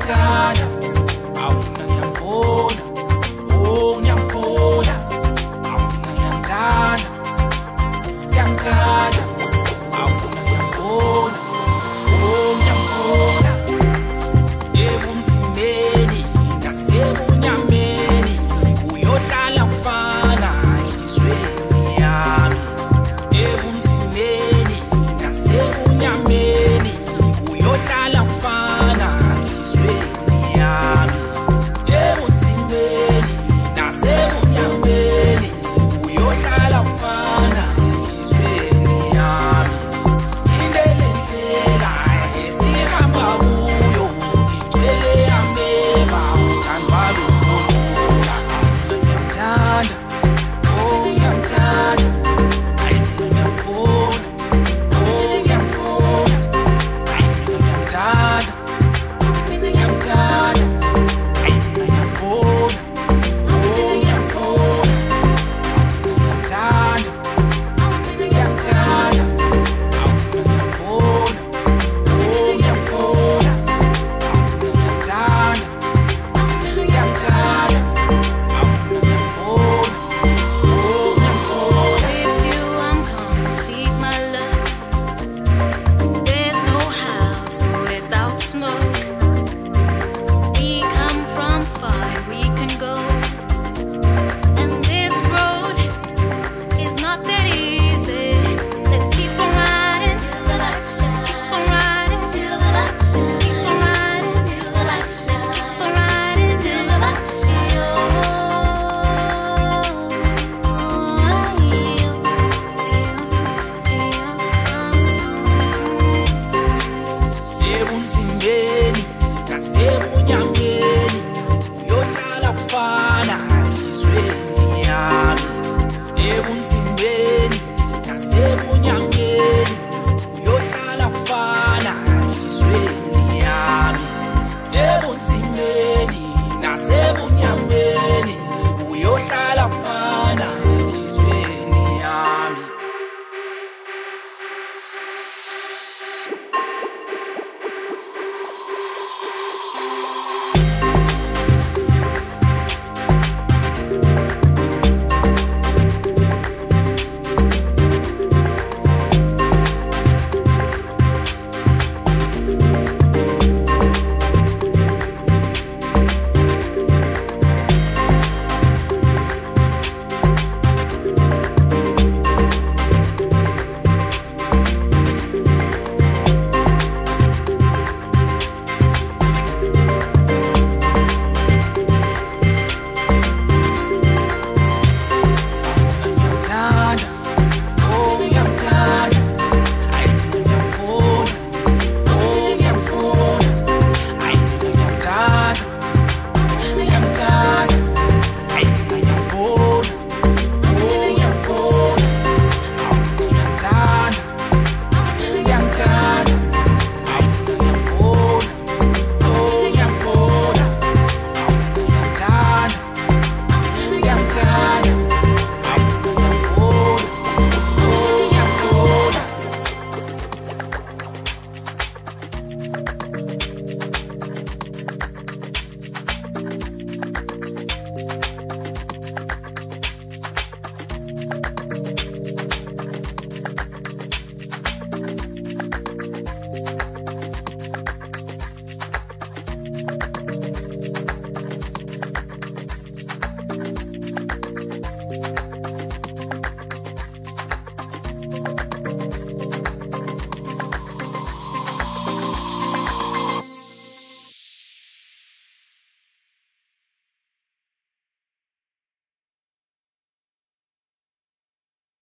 Ngiyamthanda, awu mina ngiyamfuna, oh ngiyamfuna, awu mina ngiyamthanda, ngiyamthanda, awu mina ngiyamfuna, oh ngiyamfuna, ebunzimeni nasebunyameni kuyohlala kufana enhlizweni yami, ebunzimeni nasebunyameni kuyohlala kufana enhlizweni yami, ebunzimeni nasebunyameni kuyohlala kufana enhlizweni yami, indelendlela esihamba kuyo igcwele ameva uthandwa lukhulula, ngiyamthanda, oh ngiyamthanda, ayi mina ngiyamfuna, oh ngiyamfuna, ayi mina ngiyamthanda, ngiyamthanda, ayi mina ngiyamfuna, oh ngiyamfuna, mina ngiyamthanda, ngiyamthanda, awu mina ngiyamfuna, oh ngiyamfuna, mina ngiyamthanda, ngiyamthanda, awu mina ngiyamfuna, oh ngiyamfuna. With you I'm complete, my love. There's no house without smoke. We come from far, we can go. And this road is not that easy. Let's keep on riding till the light shines. Keep on riding till the light shines. Keep on riding till the light shines. Keep on riding till the light Ebunzimeni nasebunyameni kuyohlala kufana enhlizweni yami, ebunzimeni nasebunyameni kuyohlala kufana enhlizweni yami, ebunzimeni nasebunyameni kuyohlala kufana